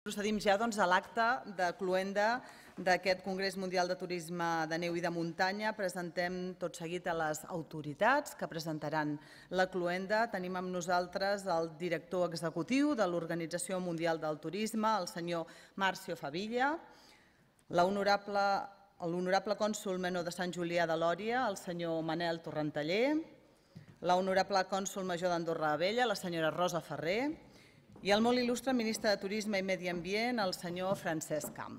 Procedim ja a l'acte de cloenda d'aquest Congrés Mundial de Turisme de Neu i de Muntanya. Presentem tot seguit a les autoritats que presentaran la cloenda. Tenim amb nosaltres el director executiu de l'Organització Mundial del Turisme, el senyor Marcio Favilla, l'honorable cònsol menor de Sant Julià de Lòria, el senyor Manel Torrentaller, l'honorable cònsol major d'Andorra la Vella, la senyora Rosa Ferrer, i el molt il·lustre ministre de Turisme i Medi Ambient, el senyor Francesc Camp.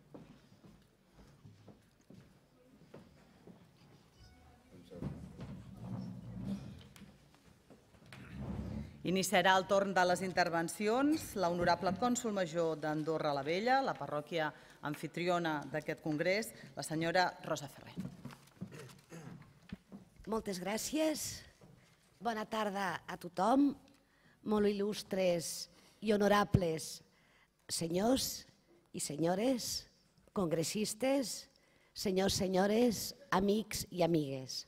Iniciarà el torn de les intervencions l'honorable cònsol major d'Andorra la Vella, la parròquia amfitriona d'aquest congrés, la senyora Rosa Ferrer. Moltes gràcies. Bona tarda a tothom. Molt il·lustres i honorables senyors i senyores, congressistes, senyors, senyores, amics i amigues.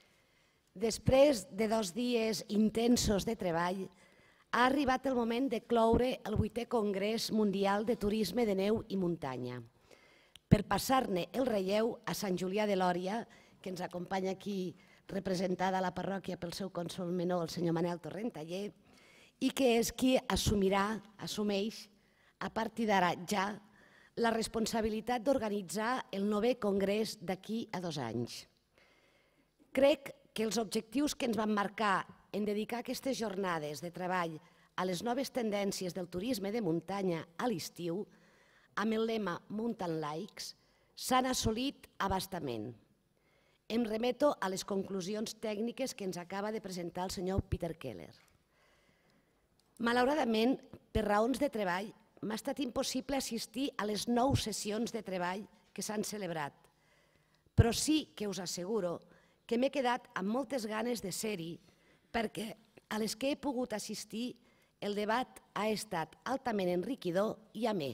Després de 2 dies intensos de treball, ha arribat el moment de cloure el 8è Congrés Mundial de Turisme de Neu i Muntanya. Per passar-ne el relleu a Sant Julià de Lòria, que ens acompanya aquí representada a la parròquia pel seu cònsol menor, el senyor Manel Torrentaller, i que és qui assumeix a partir d'ara ja la responsabilitat d'organitzar el 9è Congrés d'aquí a 2 anys. Crec que els objectius que ens van marcar en dedicar aquestes jornades de treball a les noves tendències del turisme de muntanya a l'estiu, amb el lema Mountain Likes, s'han assolit a bastament. Em remeto a les conclusions tècniques que ens acaba de presentar el senyor Peter Keller. Malauradament, per raons de treball, m'ha estat impossible assistir a les 9 sessions de treball que s'han celebrat, però sí que us asseguro que m'he quedat amb moltes ganes de ser-hi perquè a les que he pogut assistir el debat ha estat altament enriquidor i amè.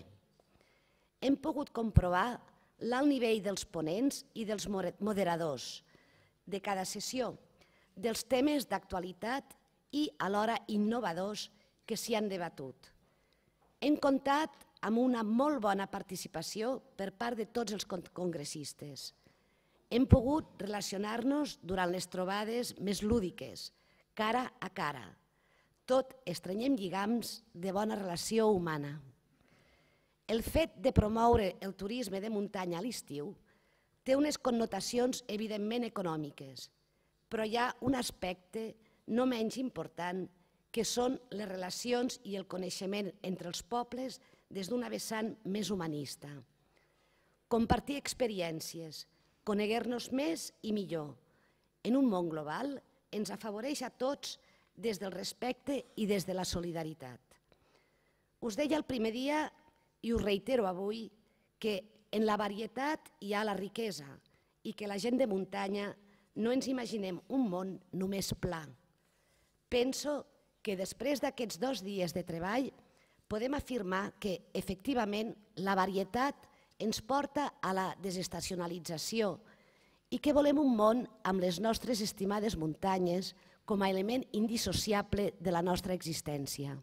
Hem pogut comprovar l'alt nivell dels ponents i dels moderadors de cada sessió, dels temes d'actualitat i alhora innovadors que s'hi han debatut. Hem comptat amb una molt bona participació per part de tots els congressistes. Hem pogut relacionar-nos durant les trobades més lúdiques, cara a cara. Tot estrenyem lligams de bona relació humana. El fet de promoure el turisme de muntanya a l'estiu té unes connotacions evidentment econòmiques, però hi ha un aspecte no menys important que són les relacions i el coneixement entre els pobles des d'una vessant més humanista. Compartir experiències, coneguer-nos més i millor. En un món global ens afavoreix a tots des del respecte i des de la solidaritat. Us deia el primer dia i us reitero avui que en la varietat hi ha la riquesa i que la gent de muntanya no ens imaginem un món només pla. Penso que després d'aquests 2 dies de treball podem afirmar que, efectivament, la varietat ens porta a la desestacionalització i que volem un món amb les nostres estimades muntanyes com a element indissociable de la nostra existència.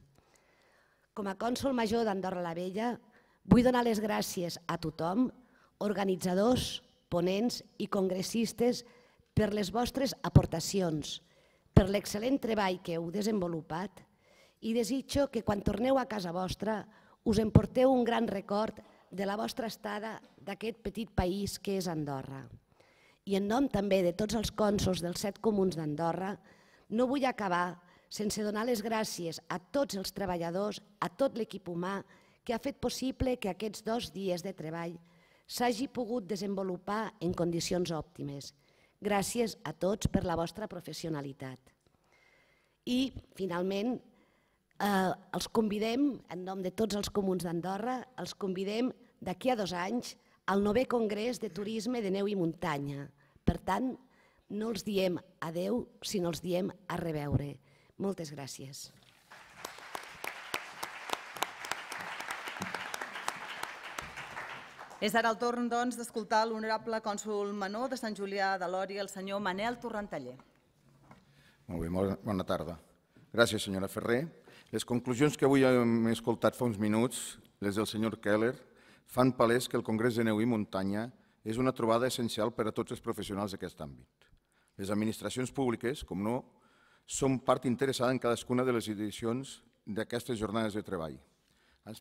Com a cònsol major d'Andorra la Vella, vull donar les gràcies a tothom, organitzadors, ponents i congressistes, per les vostres aportacions, per l'excel·lent treball que heu desenvolupat i desitjo que quan torneu a casa vostra us emporteu un gran record de la vostra estada d'aquest petit país que és Andorra. I en nom també de tots els cònsols dels 7 comuns d'Andorra, no vull acabar sense donar les gràcies a tots els treballadors, a tot l'equip humà que ha fet possible que aquests 2 dies de treball s'hagi pogut desenvolupar en condicions òptimes. Gràcies a tots per la vostra professionalitat. I, finalment, els convidem, en nom de tots els comuns d'Andorra, els convidem d'aquí a 2 anys al 9è Congrés de Turisme de Neu i Muntanya. Per tant, no els diem adeu, sinó els diem a reveure. Moltes gràcies. És ara el torn, doncs, d'escoltar l'honorable cònsol menor de Sant Julià de Lòria, el senyor Manel Torrentaller. Molt bé, bona tarda. Gràcies, senyora Ferrer. Les conclusions que avui hem escoltat fa uns minuts, les del senyor Keller, fan palès que el Congrés de Neu i Muntanya és una trobada essencial per a tots els professionals d'aquest àmbit. Les administracions públiques, com no, són part interessada en cadascuna de les edicions d'aquestes jornades de treball. Ens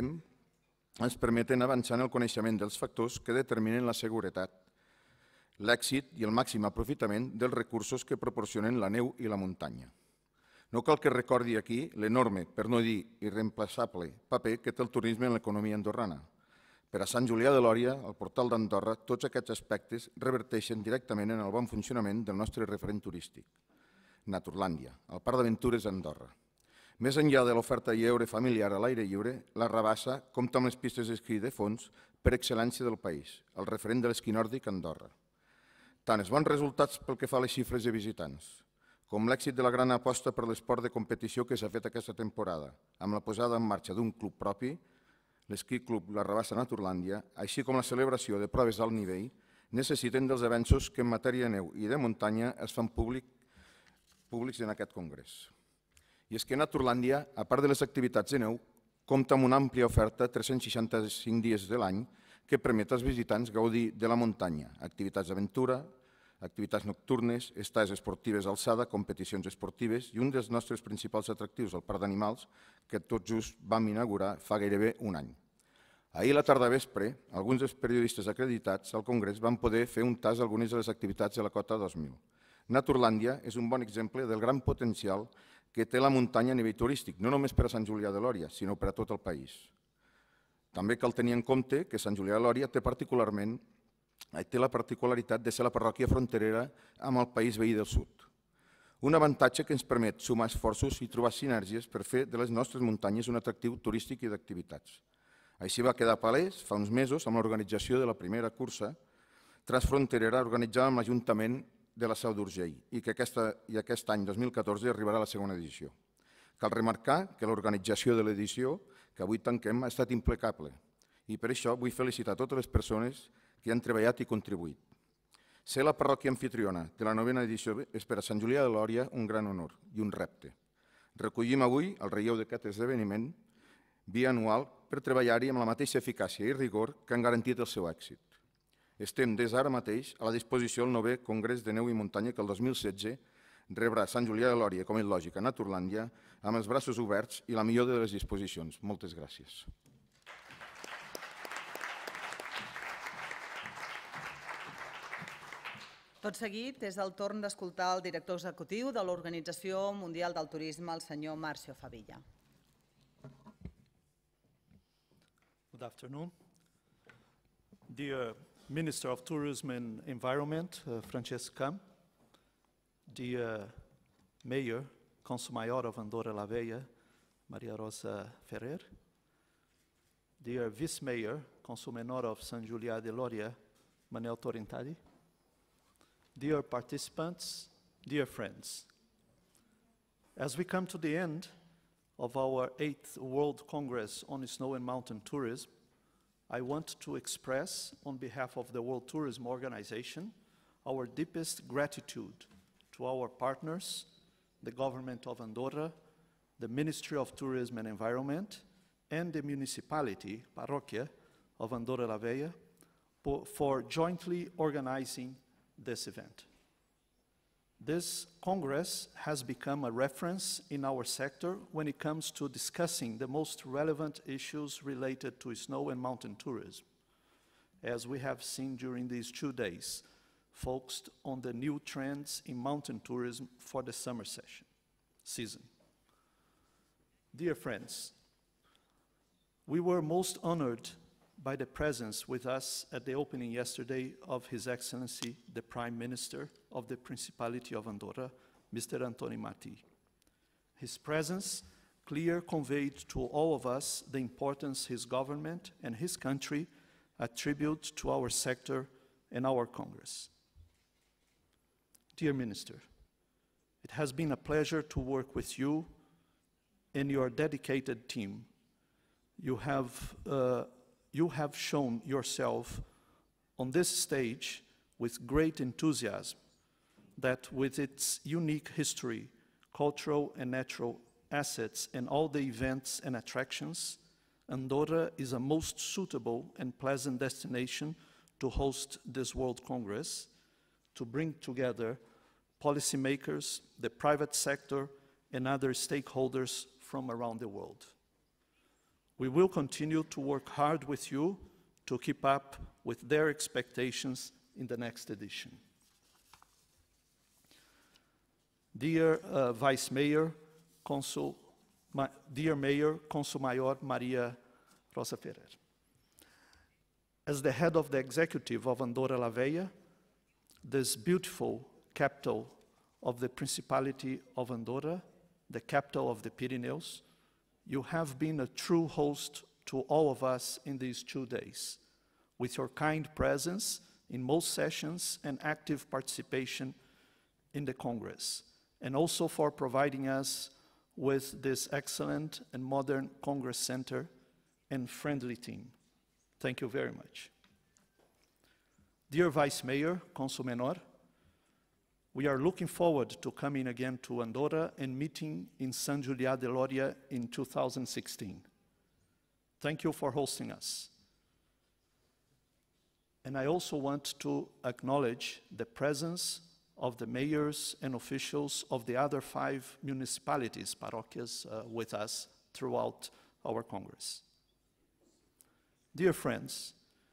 permeten avançar en el coneixement dels factors que determinen la seguretat, l'èxit i el màxim aprofitament dels recursos que proporcionen la neu i la muntanya. No cal que recordi aquí l'enorme, per no dir irreemplaçable, paper que té el turisme en l'economia andorrana. Per a Sant Julià de Lòria, al portal d'Andorra, tots aquests aspectes reverteixen directament en el bon funcionament del nostre referent turístic, Naturlàndia, el Parc d'Aventures d'Andorra. Més enllà de l'oferta lleure familiar a l'aire lliure, la Rabassa compta amb les pistes d'esquí de fons per excel·lència del país, el referent de l'esquí nòrdic a Andorra. Tant els bons resultats pel que fa a les xifres de visitants, com l'èxit de la gran aposta per l'esport de competició que s'ha fet aquesta temporada, amb la posada en marxa d'un club propi, l'Esquí Club La Rabassa Naturlàndia, així com la celebració de proves d'alt nivell, necessiten dels avenços que en matèria de neu i de muntanya es fan públics en aquest congrés. I és que Naturlàndia, a part de les activitats de neu, compta amb una àmplia oferta 365 dies de l'any que permet als visitants gaudir de la muntanya, activitats d'aventura, activitats nocturnes, estades esportives d'alçada, competicions esportives i un dels nostres principals atractius, el Parc d'Animals, que tot just vam inaugurar fa gairebé un any. Ahir a la tarda vespre, alguns dels periodistes acreditats al Congrés van poder fer un tas d'algunes de les activitats de la Cota 2000. Naturlàndia és un bon exemple del gran potencial que té la muntanya a nivell turístic, no només per a Sant Julià de Lòria, sinó per a tot el país. També cal tenir en compte que Sant Julià de Lòria té la particularitat de ser la parròquia fronterera amb el país veí del sud. Un avantatge que ens permet sumar esforços i trobar sinergies per fer de les nostres muntanyes un atractiu turístic i d'activitats. Així va quedar palès fa uns mesos amb l'organització de la primera cursa transfronterera organitzada amb l'Ajuntament de la Seu d'Urgell i que aquest any 2014 arribarà a la segona edició. Cal remarcar que l'organització de l'edició que avui tanquem ha estat impecable i per això vull felicitar totes les persones que han treballat i contribuït. Ser la parròquia anfitriona de la 9ª edició és per a Sant Julià de Lòria un gran honor i un repte. Recollim avui el relleu d'aquest esdeveniment bianual per treballar-hi amb la mateixa eficàcia i rigor que han garantit el seu èxit. Estem des d'ara mateix a la disposició del 9è Congrés de Neu i Muntanya que el 2016 rebrà Sant Julià de Lòria, com és lògic, a Naturlàndia, amb els braços oberts i la millor de les disposicions. Moltes gràcies. Tot seguit, és el torn d'escoltar el director executiu de l'Organització Mundial del Turisme, el senyor Marcio Favilla. Good afternoon. Dear Minister of Tourism and Environment, Francesca, dear Mayor, Consul Maior of Andorra la Vella, Maria Rosa Ferrer, dear Vice Mayor, Consul Menor of San Julià de Lòria, Manel Torrentari, dear participants, dear friends, as we come to the end of our 8th World Congress on Snow and Mountain Tourism, I want to express, on behalf of the World Tourism Organization, our deepest gratitude to our partners, the Government of Andorra, the Ministry of Tourism and Environment, and the municipality, Parroquia, of Andorra la Vella, for jointly organizing this event. This Congress has become a reference in our sector when it comes to discussing the most relevant issues related to snow and mountain tourism, as we have seen during these 2 days, focused on the new trends in mountain tourism for the summer season. Dear friends, we were most honored by the presence with us at the opening yesterday of His Excellency, the Prime Minister of the Principality of Andorra, Mr. Antoni Martí. His presence clearly conveyed to all of us the importance his government and his country attribute to our sector and our Congress. Dear Minister, it has been a pleasure to work with you and your dedicated team. You have shown yourself on this stage with great enthusiasm that with its unique history, cultural and natural assets, and all the events and attractions, Andorra is a most suitable and pleasant destination to host this World Congress, to bring together policymakers, the private sector, and other stakeholders from around the world. We will continue to work hard with you to keep up with their expectations in the next edition. Dear Vice Mayor, dear Mayor, Consul Mayor Maria Rosa Ferrer. As the head of the executive of Andorra la Vella, this beautiful capital of the Principality of Andorra, the capital of the Pyrenees, you have been a true host to all of us in these 2 days, with your kind presence in most sessions and active participation in the Congress, and also for providing us with this excellent and modern Congress Center and friendly team. Thank you very much. Dear Vice Mayor, Consul Menor, we are looking forward to coming again to Andorra and meeting in Sant Julià de Lòria in 2016. Thank you for hosting us. And I also want to acknowledge the presence of the mayors and officials of the other 5 municipalities, paróquias, with us throughout our Congress. Dear friends,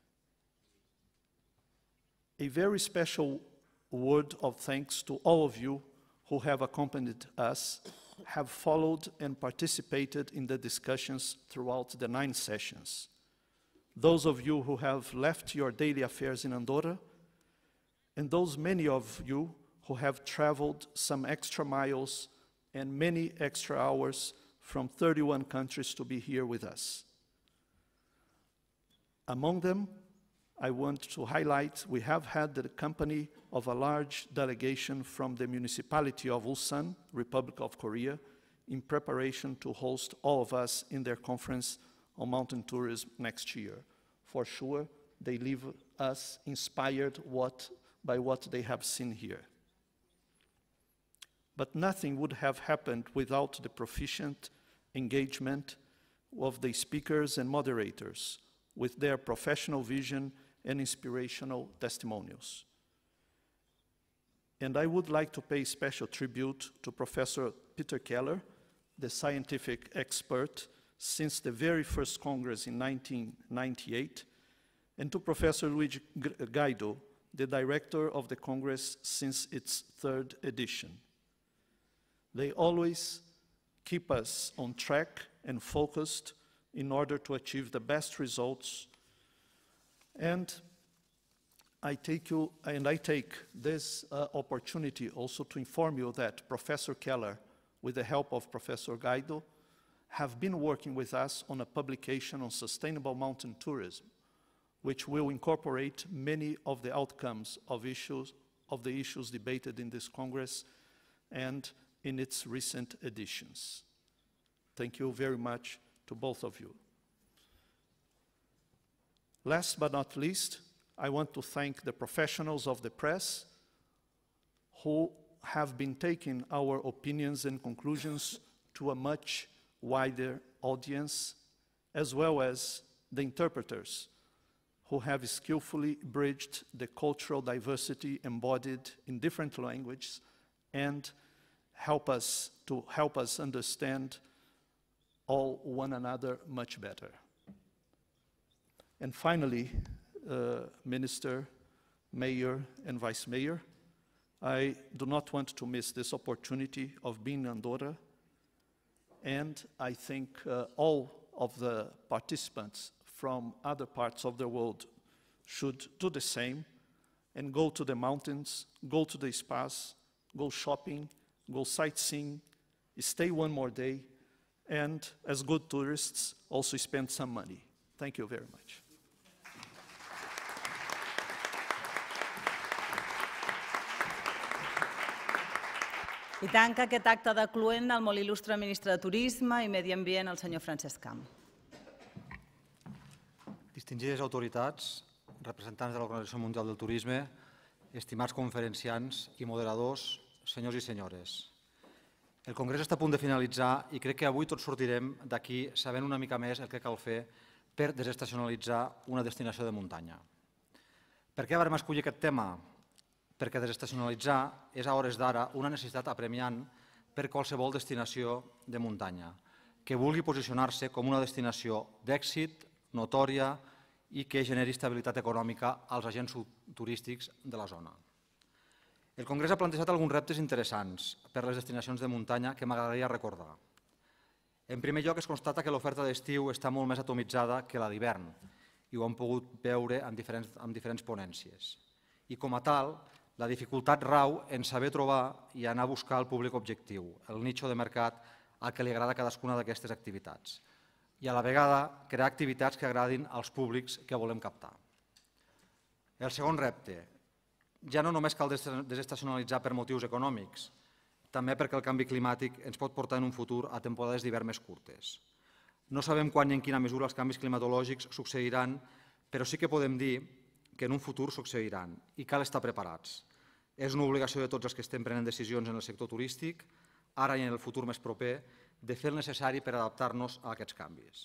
a very special word of thanks to all of you who have accompanied us, have followed and participated in the discussions throughout the 9 sessions. Those of you who have left your daily affairs in Andorra, and those many of you who have traveled some extra miles and many extra hours from 31 countries to be here with us. Among them, I want to highlight we have had the company of a large delegation from the municipality of Ulsan, Republic of Korea, in preparation to host all of us in their conference on mountain tourism next year. For sure, they leave us inspired by what they have seen here. But nothing would have happened without the proficient engagement of the speakers and moderators with their professional vision and inspirational testimonials. And I would like to pay special tribute to Professor Peter Keller, the scientific expert since the very first Congress in 1998, and to Professor Luigi Gaido, the director of the Congress since its 3rd edition. They always keep us on track and focused in order to achieve the best results. And I take this opportunity also to inform you that Professor Keller, with the help of Professor Gaido, have been working with us on a publication on sustainable mountain tourism, which will incorporate many of the outcomes of the issues debated in this Congress and in its recent editions. Thank you very much to both of you. Last but not least, I want to thank the professionals of the press who have been taking our opinions and conclusions to a much wider audience, as well as the interpreters who have skillfully bridged the cultural diversity embodied in different languages and help us understand all one another much better. And finally, Minister, Mayor, and Vice Mayor, I do not want to miss this opportunity of being in Andorra, and I think all of the participants from other parts of the world should do the same and go to the mountains, go to the spas, go shopping, go sightseeing, stay one more day, and as good tourists, also spend some money. Thank you very much. I tanca aquest acte de cloent el molt il·lustre ministre de Turisme i Medi Ambient, el senyor Francesc Camp. Distingides autoritats, representants de l'Organització Mundial del Turisme, estimats conferenciants i moderadors, senyors i senyores. El Congrés està a punt de finalitzar i crec que avui tots sortirem d'aquí sabent una mica més el que cal fer per desestacionalitzar una destinació de muntanya. Per què vam escollir aquest tema? Perquè desestacionalitzar és a hores d'ara una necessitat apremiant per qualsevol destinació de muntanya, que vulgui posicionar-se com una destinació d'èxit, notòria i que generi estabilitat econòmica als agents turístics de la zona. El Congrés ha plantejat alguns reptes interessants per a les destinacions de muntanya que m'agradaria recordar. En primer lloc, es constata que l'oferta d'estiu està molt més atomitzada que la d'hivern i ho hem pogut veure en diferents ponències. I com a tal, la dificultat rau en saber trobar i anar a buscar el públic objectiu, el nicho de mercat al que li agrada cadascuna d'aquestes activitats i a la vegada crear activitats que agradin als públics que volem captar. El segon repte, ja no només cal desestacionalitzar per motius econòmics, també perquè el canvi climàtic ens pot portar en un futur a temporades d'hivern més curtes. No sabem quan i en quina mesura els canvis climatològics succeiran, però sí que podem dir que en un futur succeiran i cal estar preparats. És una obligació de tots els que estem prenent decisions en el sector turístic, ara i en el futur més proper, de fer el necessari per adaptar-nos a aquests canvis.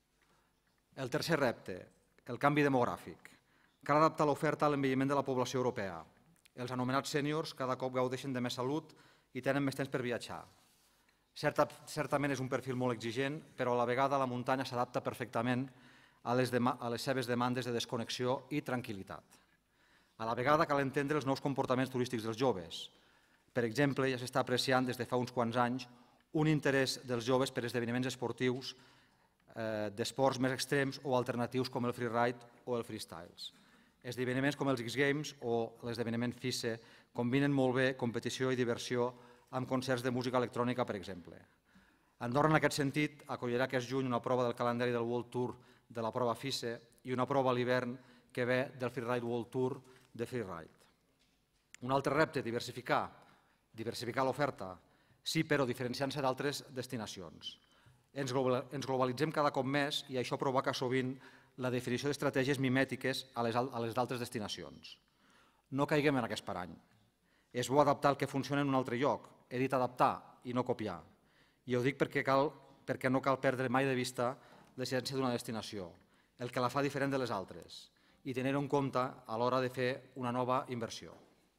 El tercer repte, el canvi demogràfic. Cal adaptar l'oferta a l'envelliment de la població europea. Els anomenats sèniors cada cop gaudeixen de més salut i tenen més temps per viatjar. Certament és un perfil molt exigent, però a la vegada la muntanya s'adapta perfectament a les seves demandes de desconnexió i tranquil·litat. A la vegada cal entendre els nous comportaments turístics dels joves. Per exemple, ja s'està apreciant des de fa uns quants anys un interès dels joves per esdeveniments esportius d'esports més extrems o alternatius com el freeride o el freestyles. Esdeveniments com els X-Games o l'esdeveniment FISE combinen molt bé competició i diversió amb concerts de música electrònica, per exemple. Andorra, en aquest sentit, acollirà aquest juny una prova del calendari del World Tour de la prova FISE i una prova a l'hivern que ve del Freeride World Tour de Freeride. Un altre repte, diversificar l'oferta, sí, però diferenciant-se d'altres destinacions. Ens globalitzem cada cop més i això provoca sovint la definició d'estratègies mimètiques a les d'altres destinacions. No caiguem en aquest parany. És bo adaptar el que funciona en un altre lloc. He dit adaptar i no copiar. I ho dic perquè no cal perdre mai de vista l'essència d'una destinació, el que la fa diferent de les altres, i tenir-ho en compte a l'hora de fer una nova inversió.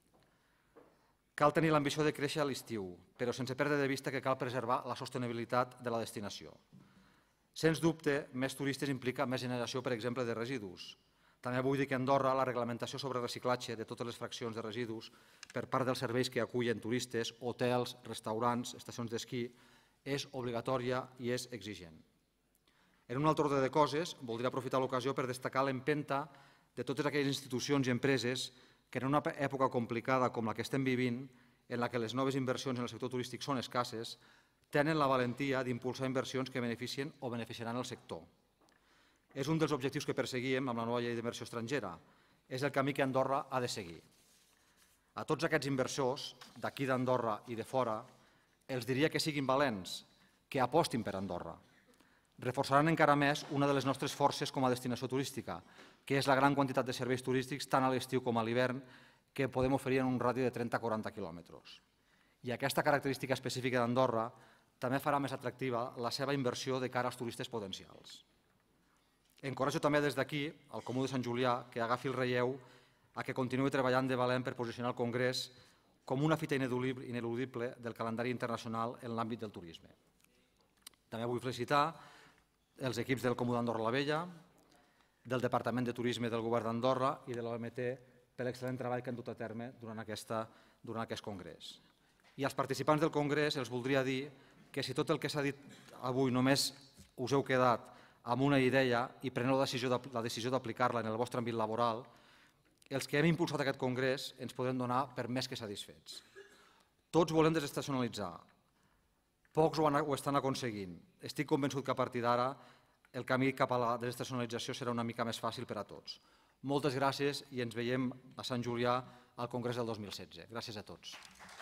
Cal tenir l'ambició de créixer a l'estiu, però sense perdre de vista que cal preservar la sostenibilitat de la destinació. Sens dubte, més turistes implica més generació, per exemple, de residus. També vull dir que a Andorra la reglamentació sobre reciclatge de totes les fraccions de residus per part dels serveis que acullen turistes, hotels, restaurants, estacions d'esquí, és obligatòria i és exigent. En un altre ordre de coses, voldria aprofitar l'ocasió per destacar l'empenta de totes aquelles institucions i empreses que en una època complicada com la que estem vivint, en la que les noves inversions en el sector turístic són escasses, tenen la valentia d'impulsar inversions que beneficien o beneficiaran el sector. És un dels objectius que perseguíem amb la nova llei d'inversió estrangera. És el camí que Andorra ha de seguir. A tots aquests inversors, d'aquí d'Andorra i de fora, els diria que siguin valents, que apostin per Andorra. Reforçaran encara més una de les nostres forces com a destinació turística, que és la gran quantitat de serveis turístics tant a l'estiu com a l'hivern que podem oferir en un radi de 30-40 quilòmetres. I aquesta característica específica d'Andorra també farà més atractiva la seva inversió de cara als turistes potencials. Encoratjo també des d'aquí al Comú de Sant Julià que agafi el relleu a que continuï treballant de valent per posicionar el Congrés com una fita ineludible del calendari internacional en l'àmbit del turisme. També vull felicitar els equips del Comú d'Andorra la Vella, del Departament de Turisme del Govern d'Andorra i de l'OMT per l'excel·lent treball que han dut a terme durant aquest congrés. I als participants del congrés els voldria dir que si tot el que s'ha dit avui només us heu quedat amb una idea i preneu la decisió d'aplicar-la en el vostre àmbit laboral, els que hem impulsat aquest congrés ens podem donar per més que satisfets. Tots volem desestacionalitzar. Pocs ho estan aconseguint. Estic convençut que a partir d'ara el camí cap a la desestacionalització serà una mica més fàcil per a tots. Moltes gràcies i ens veiem a Sant Julià al Congrés del 2016. Gràcies a tots.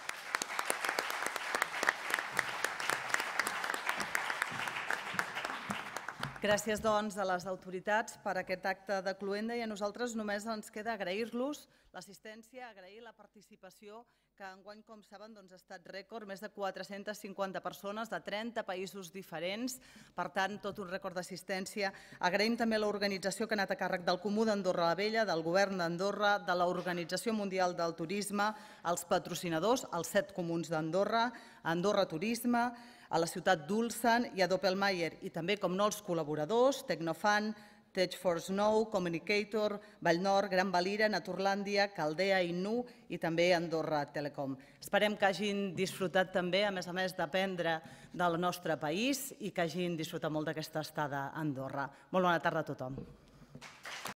Gràcies, doncs, a les autoritats per aquest acte de cloenda i a nosaltres només ens queda agrair-los l'assistència, agrair la participació que enguany, com saben, ha estat rècord, més de 450 persones de 30 països diferents, per tant, tot un rècord d'assistència. Agraïm també l'organització que ha anat a càrrec del Comú d'Andorra la Vella, del Govern d'Andorra, de l'Organització Mundial del Turisme, els patrocinadors, els 7 comuns d'Andorra, Andorra Turisme, a la ciutat d'Ulsan i a Doppelmayr, i també, com no, els col·laboradors, Tecnofan, Tech for Snow, Communicator, Vallnord, Gran Valira, Naturlàndia, Caldea, Innu i també Andorra Telecom. Esperem que hagin disfrutat també, a més d'aprendre del nostre país i que hagin disfrutat molt d'aquesta estada a Andorra. Molt bona tarda a tothom.